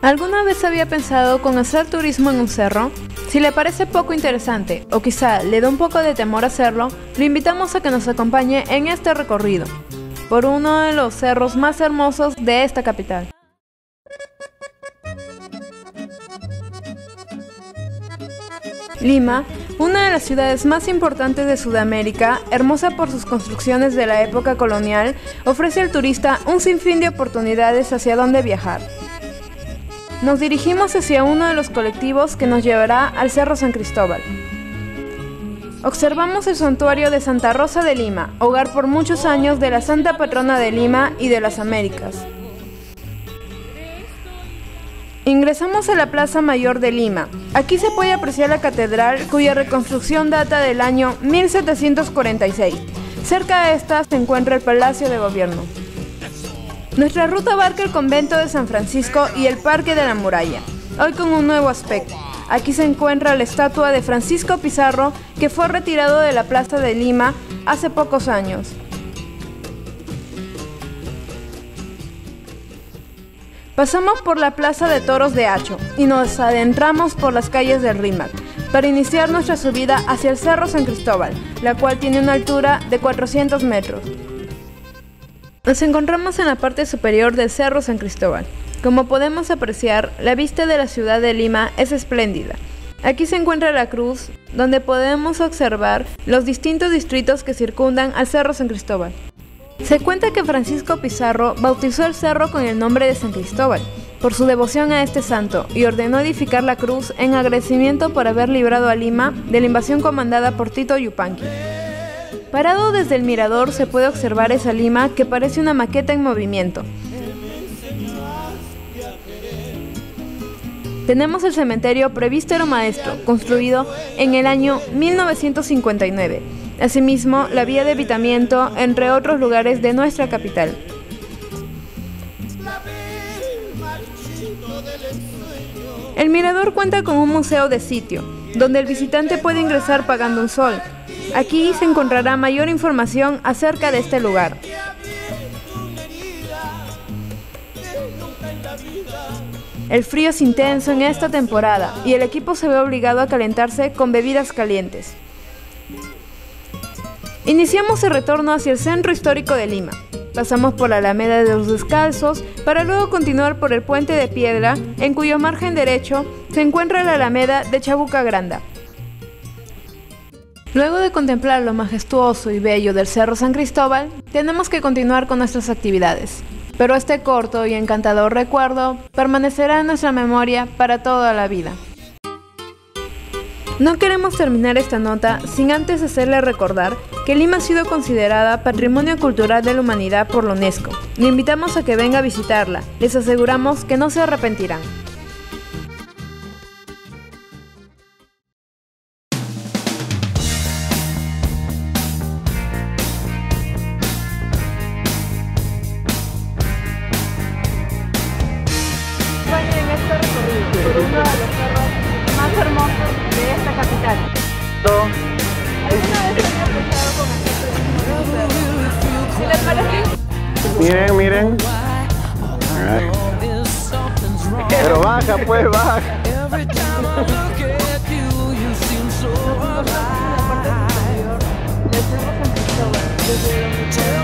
¿Alguna vez había pensado con hacer turismo en un cerro? Si le parece poco interesante o quizá le da un poco de temor hacerlo, lo invitamos a que nos acompañe en este recorrido por uno de los cerros más hermosos de esta capital. Lima, una de las ciudades más importantes de Sudamérica, hermosa por sus construcciones de la época colonial, ofrece al turista un sinfín de oportunidades hacia dónde viajar. Nos dirigimos hacia uno de los colectivos que nos llevará al Cerro San Cristóbal. Observamos el santuario de Santa Rosa de Lima, hogar por muchos años de la Santa Patrona de Lima y de las Américas. Ingresamos a la Plaza Mayor de Lima. Aquí se puede apreciar la catedral, cuya reconstrucción data del año 1746. Cerca de esta se encuentra el Palacio de Gobierno. Nuestra ruta abarca el convento de San Francisco y el Parque de la Muralla, hoy con un nuevo aspecto. Aquí se encuentra la estatua de Francisco Pizarro, que fue retirado de la Plaza de Lima hace pocos años. Pasamos por la Plaza de Toros de Hacho y nos adentramos por las calles del Rímac para iniciar nuestra subida hacia el Cerro San Cristóbal, la cual tiene una altura de 400 metros. Nos encontramos en la parte superior del Cerro San Cristóbal. Como podemos apreciar, la vista de la ciudad de Lima es espléndida. Aquí se encuentra la cruz, donde podemos observar los distintos distritos que circundan al Cerro San Cristóbal. Se cuenta que Francisco Pizarro bautizó el cerro con el nombre de San Cristóbal, por su devoción a este santo, y ordenó edificar la cruz en agradecimiento por haber librado a Lima de la invasión comandada por Tito Yupanqui. Parado desde el mirador se puede observar esa Lima que parece una maqueta en movimiento. Tenemos el cementerio Presbítero Maestro, construido en el año 1959. Asimismo, la vía de evitamiento, entre otros lugares de nuestra capital. El mirador cuenta con un museo de sitio, donde el visitante puede ingresar pagando un sol. Aquí se encontrará mayor información acerca de este lugar. El frío es intenso en esta temporada y el equipo se ve obligado a calentarse con bebidas calientes. Iniciamos el retorno hacia el centro histórico de Lima. Pasamos por la Alameda de los Descalzos para luego continuar por el Puente de Piedra, en cuyo margen derecho se encuentra la Alameda de Chabuca Granda. Luego de contemplar lo majestuoso y bello del Cerro San Cristóbal, tenemos que continuar con nuestras actividades. Pero este corto y encantador recuerdo permanecerá en nuestra memoria para toda la vida. No queremos terminar esta nota sin antes hacerle recordar que Lima ha sido considerada Patrimonio Cultural de la Humanidad por la UNESCO. Le invitamos a que venga a visitarla. Les aseguramos que no se arrepentirán. Por uno de los cerros más hermosos de esta capital. ¿Alguna vez había pensado con hacer turismo en un cerro? ¿Qué les parece? Miren. Pero baja, pues, baja. Nos encontramos en la parte superior del Cerro San Cristóbal, desde donde